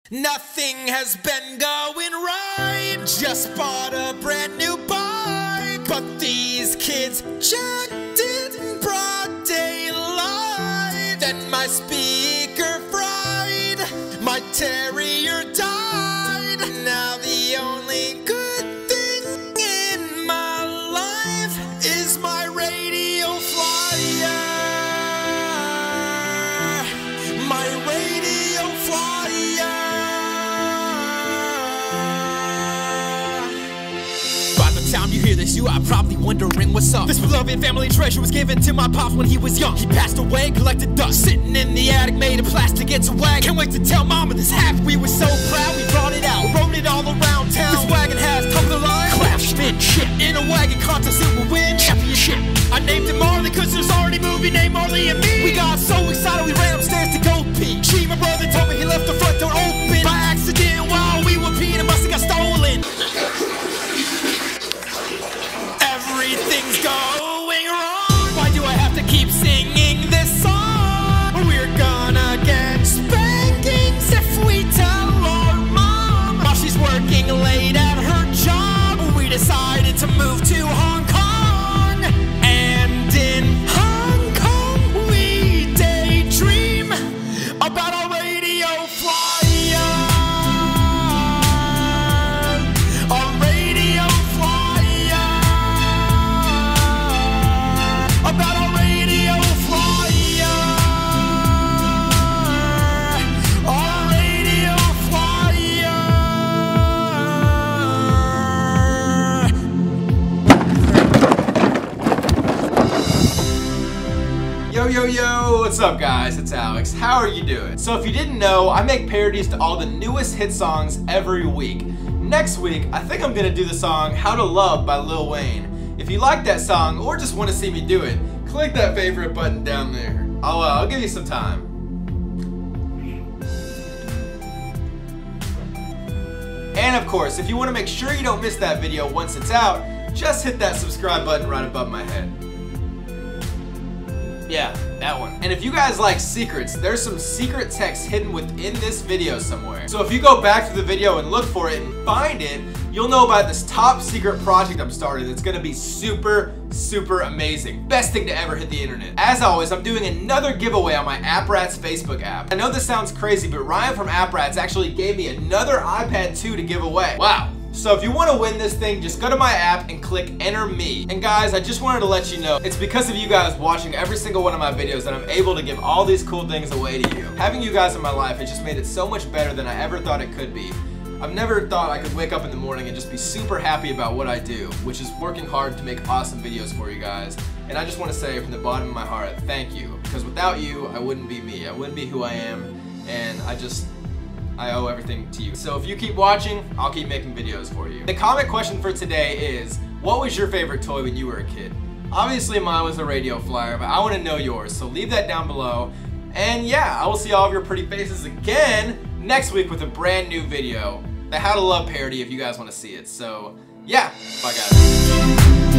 Nothing has been going right. Just bought a brand new bike, but these kids jacked it in broad daylight. Then my speaker fried, my Terrier died. Now the only good thing in my life is my radio flyer. My radio flyer. By the time you hear this, you are probably wondering what's up. This beloved family treasure was given to my pops when he was young. He passed away, collected dust, sitting in the attic, made of plastic, it's a wagon. Can't wait to tell mama this happened. We were so proud, we brought it out, rode it all around town. This wagon has top of the line, craftsmanship. In a wagon contest, it will win championship. I named it Marley cause there's already a movie named Marley and Me. We got so excited we ran upstairs to go pee. She, my brother, told me he left the front door open by accident while we were peeing. It must have got stolen. Everything's going wrong. Why do I have to keep singing this song? We're gonna get spankings if we tell our mom. While she's working late at her job, we decided to move to Hong Kong. And in Hong Kong, we daydream about our radio flyer. Our radio flyer. About our radio flyer. Our radio flyer. Yo, yo, yo, what's up guys? It's Alex. How are you doing? So if you didn't know, I make parodies to all the newest hit songs every week. Next week, I think I'm gonna do the song How to Love by Lil Wayne. If you like that song or just want to see me do it, click that favorite button down there. I'll give you some time. And of course, if you want to make sure you don't miss that video once it's out, just hit that subscribe button right above my head. Yeah, that one. And if you guys like secrets, there's some secret text hidden within this video somewhere. So if you go back to the video and look for it and find it, you'll know about this top secret project I'm starting that's gonna be super, super amazing. Best thing to ever hit the internet. As always, I'm doing another giveaway on my App Rats Facebook app. I know this sounds crazy, but Ryan from App Rats actually gave me another iPad 2 to give away. Wow. So if you want to win this thing, just go to my app and click enter me. And guys, I just wanted to let you know, it's because of you guys watching every single one of my videos that I'm able to give all these cool things away to you. Having you guys in my life, it just made it so much better than I ever thought it could be. I've never thought I could wake up in the morning and just be super happy about what I do, which is working hard to make awesome videos for you guys. And I just want to say from the bottom of my heart, thank you. Because without you, I wouldn't be me. I wouldn't be who I am. And I owe everything to you. So if you keep watching, I'll keep making videos for you. The comment question for today is, what was your favorite toy when you were a kid? Obviously mine was a radio flyer, but I want to know yours, so leave that down below. And yeah, I will see all of your pretty faces again next week with a brand new video. The How to Love parody if you guys want to see it. So yeah, bye guys.